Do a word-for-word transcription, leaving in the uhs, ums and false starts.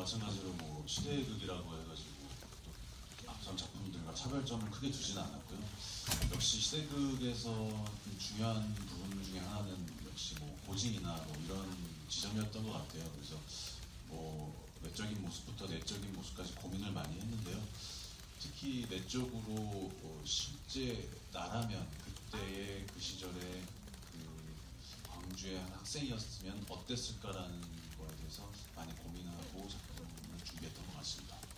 마찬가지로 뭐 시대극이라고 해가지고 또 앞선 작품들과 차별점을 크게 두지는 않았고요. 역시 시대극에서 좀 중요한 부분 중에 하나는 역시 뭐 고증이나 뭐 이런 지점이었던 것 같아요. 그래서 뭐 외적인 모습부터 내적인 모습까지 고민을 많이 했는데요. 특히 내적으로 어 실제 나라면 그때의 그 시절에 그 광주의 한 학생이었으면 어땠을까라는 거에 대해서 많이 고민하고 작품을 준비했던 것 같습니다.